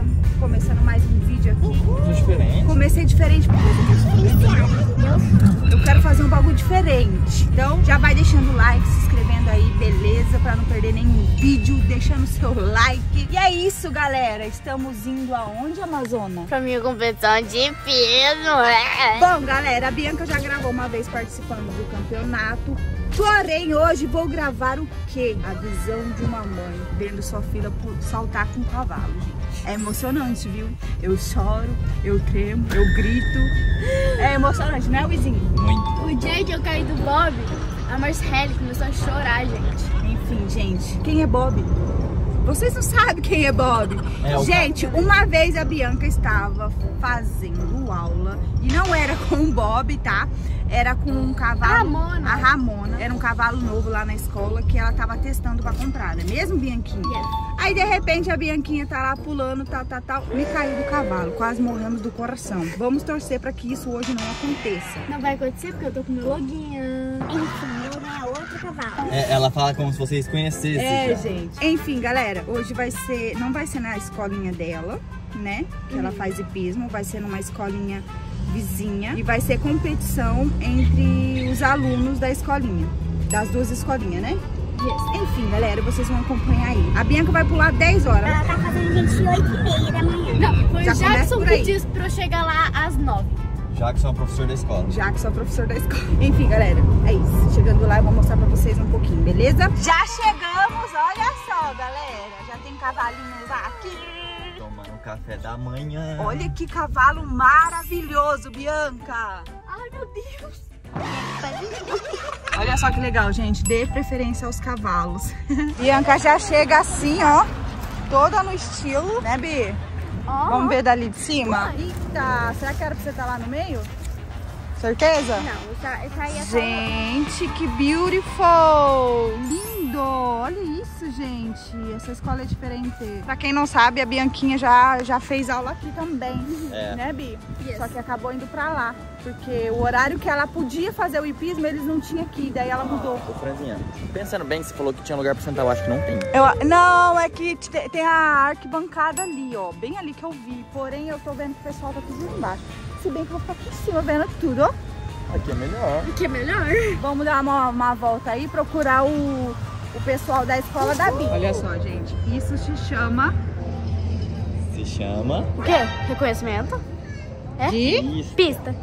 galera, começando mais um vídeo aqui. Diferente. Comecei diferente porque eu quero fazer um bagulho diferente. Então já vai deixando o like, se inscrevendo aí, beleza? Pra não perder nenhum vídeo, deixando o seu like. E é isso, galera. Estamos indo aonde, Amazona? Pra minha competição de peso. Bom, galera, a Bianca já gravou uma vez participando do campeonato. Porém, hoje vou gravar o quê? A visão de uma mãe vendo sua filha saltar com um cavalo, gente. É emocionante, viu? Eu choro, eu tremo, eu grito. É emocionante, né, Wizinho? O dia que eu caí do Bob, a Marcele começou a chorar, gente. Enfim, gente, quem é Bob? Vocês não sabem quem é Bob. Gente, uma vez a Bianca estava fazendo aula e não era com o Bob, tá? Era com um cavalo, a Ramona. Era um cavalo novo lá na escola que ela tava testando pra comprar, né? Mesmo, Bianquinha? Yes. Aí, de repente, a Bianquinha tá lá pulando, tal, me caiu do cavalo. Quase morremos do coração. Vamos torcer pra que isso hoje não aconteça. Não vai acontecer porque eu tô com meu loginho. Enfim, é outro cavalo. Ela fala como se vocês conhecessem já. Gente. Enfim, galera, hoje vai ser... Não vai ser na escolinha dela, né? Que ela faz hipismo. Vai ser numa escolinha vizinha. E vai ser competição entre os alunos da escolinha. Das duas escolinhas, né? Yes. Enfim, galera, vocês vão acompanhar aí. A Bianca vai pular 10 horas. Ela tá fazendo 28h30 da manhã. Não, foi Já o Jackson começa por aí. que disse pra eu chegar lá às 9. Já que sou professor da escola. Já que sou professor da escola. Enfim, galera, é isso. Chegando lá, eu vou mostrar pra vocês um pouquinho, beleza? Já chegamos, olha só, galera. Já tem cavalinhos aqui. Tomando café da manhã. Olha que cavalo maravilhoso, Bianca. Ai, meu Deus. Olha só que legal, gente. Dê preferência aos cavalos. Bianca já chega assim, ó. Toda no estilo, né, Bi? Vamos ver dali de cima? Eita, será que era pra você estar lá no meio? Certeza? Não, essa aí é Gente, que beautiful! Lindo! Olha isso, gente. Essa escola é diferente. Pra quem não sabe, a Bianquinha já fez aula aqui também. Né, Bi? Yes. Só que acabou indo pra lá. Porque o horário que ela podia fazer o hipismo, eles não tinham aqui. Daí ela mudou. Ô, Franzinha, pensando bem, você falou que tinha lugar pra sentar, eu acho que não tem. Não, é que tem a arquibancada ali, ó. Bem ali que eu vi. Porém, eu tô vendo que o pessoal tá tudo lá embaixo. Se bem que eu vou ficar aqui em cima vendo tudo, ó. Aqui é melhor. que é melhor. Vamos dar uma volta aí e procurar o pessoal da escola da Bi. Olha só, gente. Isso se chama... Se chama... O quê? Reconhecimento? É? Isso. Pista.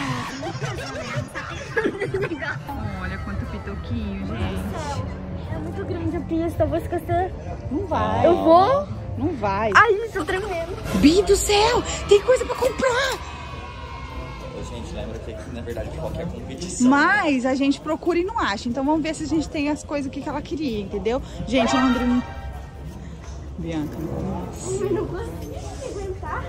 Olha quanto pitoquinho, gente. É muito grande a pista, eu vou esquecer. Não vai. Eu vou? Não vai. Ai, estou tremendo. Bi do céu! Tem coisa pra comprar! Gente, lembra que aqui, na verdade, qualquer competição... Mas a gente procura e não acha. Então vamos ver se a gente tem as coisas que ela queria, entendeu? Gente, o André não... Bianca, não Eu não consigo aguentar.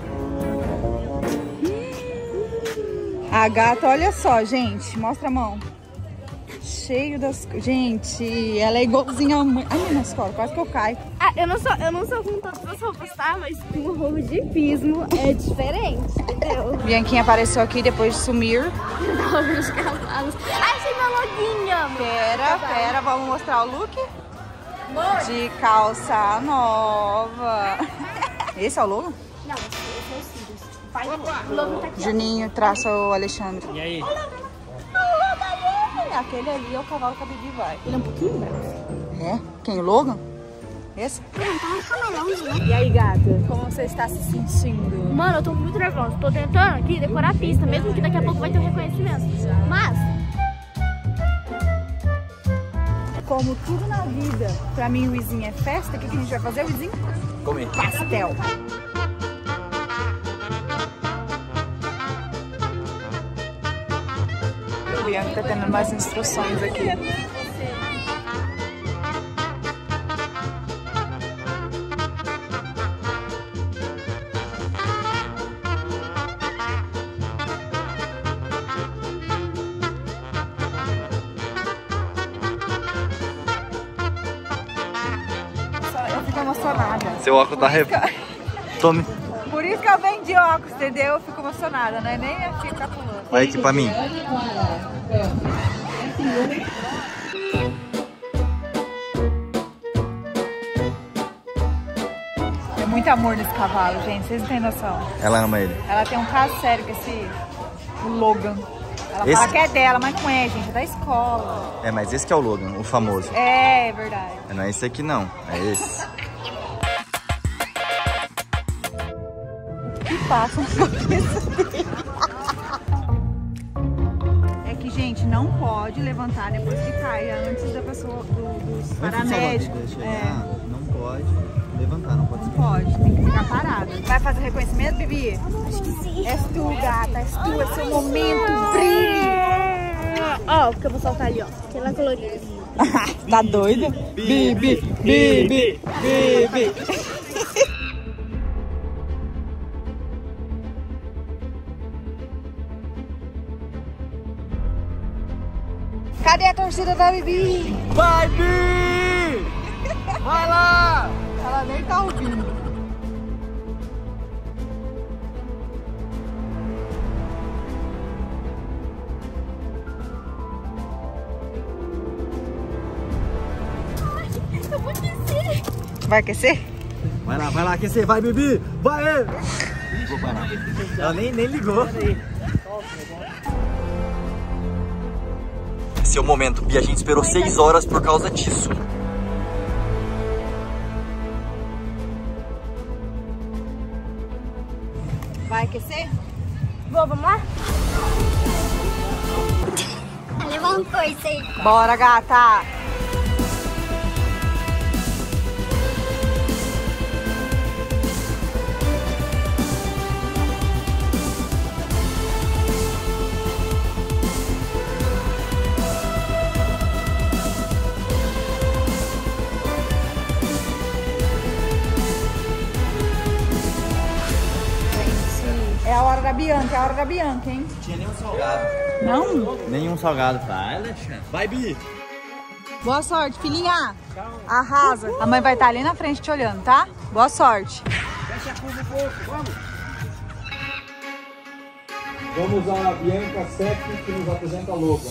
A gata, olha só, gente. Mostra a mão. Cheio das... Gente, ela é igualzinha a mãe. Ai, minha escola, quase que eu caio. Ah, eu não sou com todas as roupas, tá? Mas com o roubo de hipismo é diferente, entendeu? Bianquinha apareceu aqui depois de sumir. Roubo de cavalos. Achei meu loginho. Pera, vamos mostrar o look? De calça nova. Esse é o logo? Não, esse é o Sirius. Pai do o logo tá aqui. Juninho traça o Alexandre. E aí? Aquele ali é o cavalo que a Bibi vai. Ele é um pouquinho bravo. É? Quem? O Logan? Esse? Né? E aí, gata? Como você está se sentindo? Mano, eu tô muito nervosa. Tô tentando aqui decorar a pista, mesmo que daqui a pouco vai ter um reconhecimento. Mas... Como tudo na vida, pra mim o Wizinho é festa, o que a gente vai fazer, Wizinho? Comer. Pastel. O Bianca tá tendo mais instruções aqui. Eu fico emocionada. Seu óculos tá... Tome. Por isso que eu venho de óculos, entendeu? Eu fico emocionada, não é nem aqui ficar pulando. Olha aqui pra mim. É muito amor nesse cavalo, gente. Vocês não têm noção. Ela ama ele. Ela tem um caso sério com o Logan. Ela fala que é dela, mas não é, gente. É da escola. É, mas esse que é o Logan, o famoso. É verdade. Não é esse aqui, não. É esse. O que passa na cabeça dele? É que, gente, não pode levantar depois que caia, antes da pessoa, dos paramédicos. Não pode levantar, não pode. Não pode, tem que ficar parada. Vai fazer reconhecimento, Bibi? Acho que sim. És tu, gata, és tu, é seu momento, brilhe! Ó, porque eu vou soltar ali, ó. Aquela colorida. Tá doida? Bibi, Bibi, Bibi. Cadê a torcida da Bibi? Vai, Bi! Vai lá! Ela nem tá ouvindo. Eu vou aquecer. Vai aquecer? Vai lá, aquecer, vai, Bibi! Vai! Vou parar. Ela nem ligou. Esse é o momento, Bi. A gente esperou 6 horas por causa disso. Vai aquecer? Vamos lá? Levantou isso aí. Bora, gata! É a hora da Bianca, é a hora da Bianca, hein? Não tinha nenhum salgado. Não? Nenhum salgado. Vai, Alexandre. Vai, Bi! Boa sorte, filhinha. Arrasa. A mãe vai estar ali na frente te olhando, tá? Boa sorte. Fecha a curva um pouco, vamos. Vamos a Bianca Sec, que nos apresenta a Logan.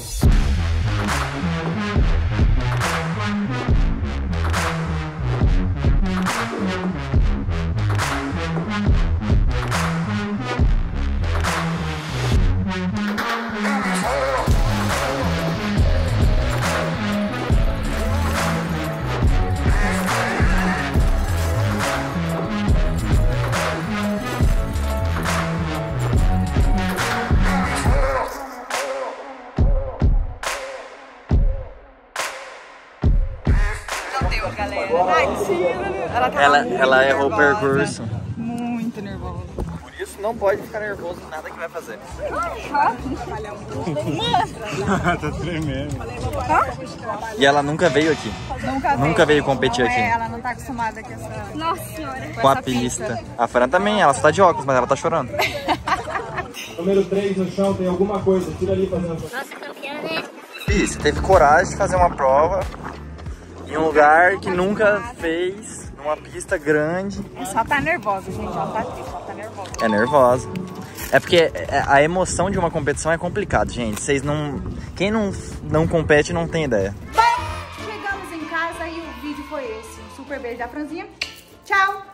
Ela errou o percurso. Muito nervosa. Por isso não pode ficar nervoso em nada que vai fazer. Tá tremendo. E ela nunca veio aqui. Nunca veio competir aqui. Ela não tá acostumada com essa... Nossa senhora. Com a pista. A Fran também, ela só tá de óculos, mas ela tá chorando. Número 3 no chão, tem alguma coisa. Tira ali fazendo. Nossa, campeã, né? Bi, você teve coragem de fazer uma prova em um lugar que nunca fez, numa pista grande. Só tá nervosa, gente. Ela tá triste, ela tá nervosa. É nervosa. É porque a emoção de uma competição é complicado, gente. Vocês não... Quem não compete não tem ideia. Bom, chegamos em casa e o vídeo foi esse. Um super beijo da Franzinha. Tchau!